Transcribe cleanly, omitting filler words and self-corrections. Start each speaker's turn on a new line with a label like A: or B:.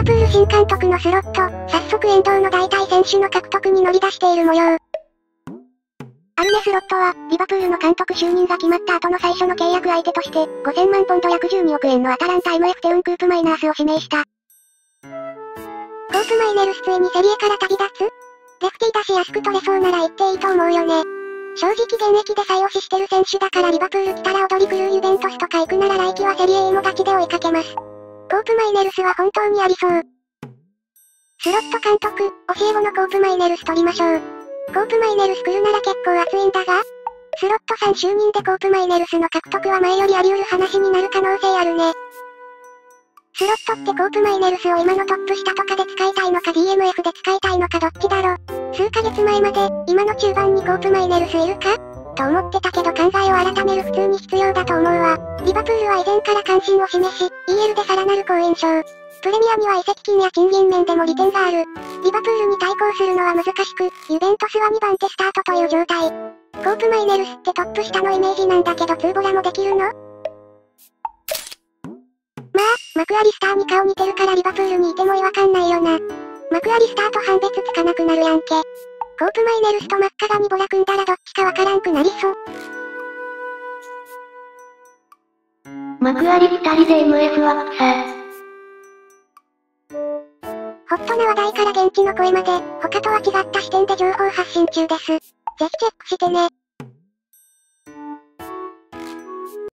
A: プール新監督のスロット、早速遠藤の代替選手の獲得に乗り出している模様。アルネスロットは、リバプールの監督就任が決まった後の最初の契約相手として、5000万ポンド約12億円のアタランタ MF テウンクープマイナースを指名した。コープマイネルスついにセリエから旅立つ？レフティーだし安く取れそうなら言っていいと思うよね。正直現役で最推ししてる選手だからリバプール来たら踊り狂うユベントスとか行くなら来季はセリエ A もガチで追いかけます。コープマイネルスは本当にありそう。スロット監督、教え子のコープマイネルス取りましょう。コープマイネルス来るなら結構熱いんだが、スロットさん就任でコープマイネルスの獲得は前よりあり得る話になる可能性あるね。スロットってコープマイネルスを今のトップ下とかで使いたいのか DMF で使いたいのかどっちだろ。数ヶ月前まで、今の中盤にコープマイネルスいるかと思ってたけど考えを改める普通に必要だと思うわ。リバプールは以前から関心を示し、EL でさらなる好印象。プレミアには移籍金や賃金面でも利点がある。リバプールに対抗するのは難しく、ユベントスは2番手スタートという状態。コープマイネルスってトップ下のイメージなんだけどツーボラもできるの？まあ、マクアリスターに顔似てるからリバプールにいても違和感ないよな。マクアリスターと判別つかなくなるやんけ。コープマイネルスと真っ赤がにボラ組んだらどっちかわからんくなりそう。
B: マクアリ2人で MF はさ。
A: ホットな話題から現地の声まで、他とは違った視点で情報発信中です。ぜひチェックしてね。